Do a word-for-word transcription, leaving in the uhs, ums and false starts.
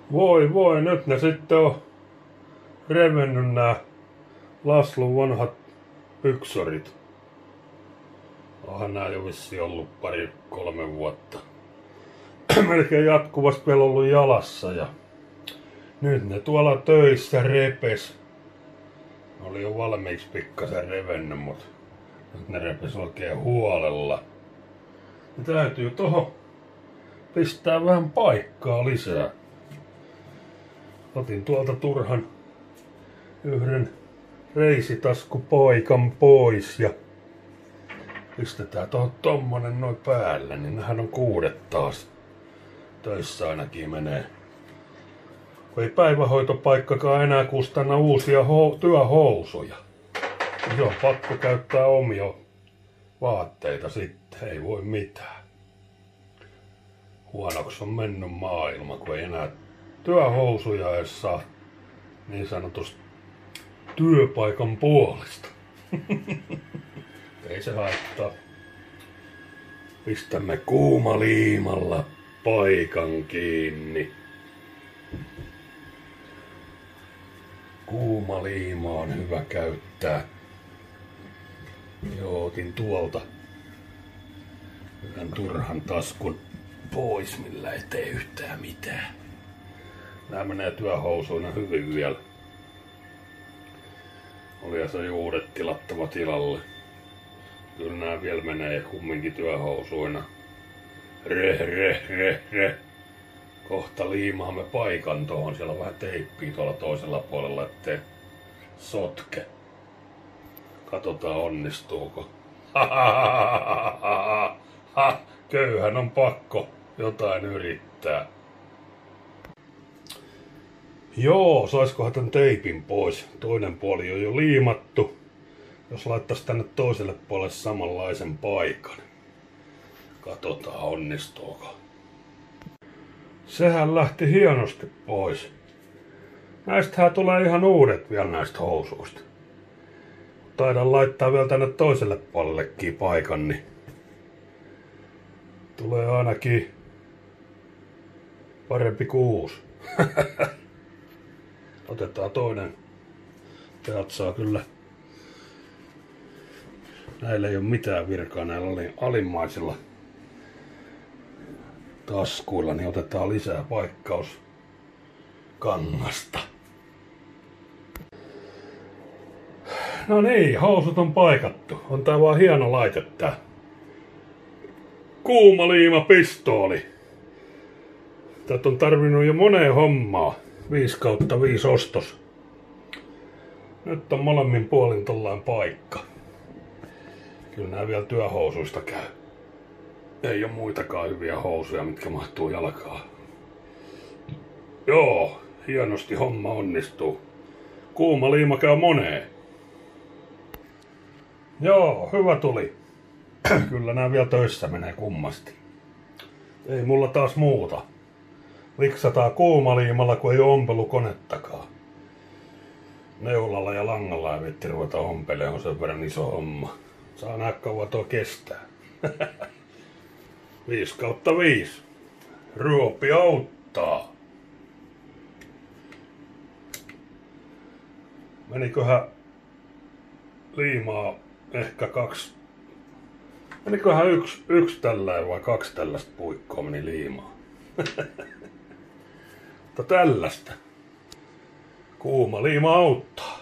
Voi voi, nyt ne sitten on revennyt nää Laslun vanhat pyksorit. Onhan nää jo vissiin ollut pari kolme vuotta. Melkein jatkuvasti vielä ollut jalassa ja nyt ne tuolla töissä repes. Oli jo valmiiksi pikkasen revennyt, mutta nyt ne repes oikein huolella. Ja täytyy tohon pistää vähän paikkaa lisää. Otin tuolta turhan yhden reisitaskupaikan pois ja pistetään tuohon tommonen noin päälle, niin nehän on kuudet taas. Töissä ainakin menee. Kun ei päivähoitopaikkakaan enää kustanna uusia ho- työhousuja. Se on pakko käyttää omia vaatteita sitten, ei voi mitään. Huonoksi on mennyt maailma, kun ei enää työhousuja edes saa niin sanotusti työpaikan puolesta. Ei se haittaa. Pistämme kuumaliimalla paikan kiinni. Kuumaliima on hyvä käyttää. Joo, otin tuolta yhden turhan taskun pois, millä ei tee yhtään mitään. Nää menee työhousuina hyvin vielä. Oli se uudet tilattava tilalle. Kyllä nää vielä menee kumminkin työhousuina. Reh, reh, reh, reh. Kohta liimaamme paikan tohon. Siellä on vähän teippiä tuolla toisella puolella, ettei sotke. Katsotaan onnistuuko. Ha, köyhän on pakko jotain yrittää. Joo, saiskohan tän teipin pois. Toinen puoli on jo liimattu. Jos laittaisi tänne toiselle puolelle samanlaisen paikan. Katsotaan onnistuuko. Sehän lähti hienosti pois. Näistähän tulee ihan uudet vielä näistä housuista. Taidan laittaa vielä tänne toiselle puolellekin paikan, niin tulee ainakin parempi kuin uusi. Otetaan toinen. Täältä saa kyllä. Näillä ei ole mitään virkaa näillä alimmaisilla taskuilla, niin otetaan lisää paikkauskangasta. No niin, housut on paikattu. On tää vaan hieno laite tää. Kuumaliimapistooli. Tätä on tarvinnut jo moneen hommaa. viisi kautta viisi ostos. Nyt on molemmin puolin tollain paikka. Kyllä nää vielä työhousuista käy. Ei ole muitakaan hyviä housuja, mitkä mahtuu jalkaan. Joo, hienosti homma onnistuu. Kuumaliima käy moneen. Joo, hyvä tuli. Kyllä nää vielä töissä menee kummasti. Ei mulla taas muuta. Liksataan kuumaliimalla, kun ei ole ompelukonettakaan. Neulalla ja langalla ei viitti ruveta ompelemaan, on sen verran iso homma. Saa nähdä kauan tuo kestää. viisi kautta viisi. Ruopi auttaa. Meniköhän liimaa ehkä kaksi. Meniköhän yksi, yksi tällainen vai kaksi tällaista puikkoa meni liimaa. Mutta tällaista. Kuuma liima auttaa.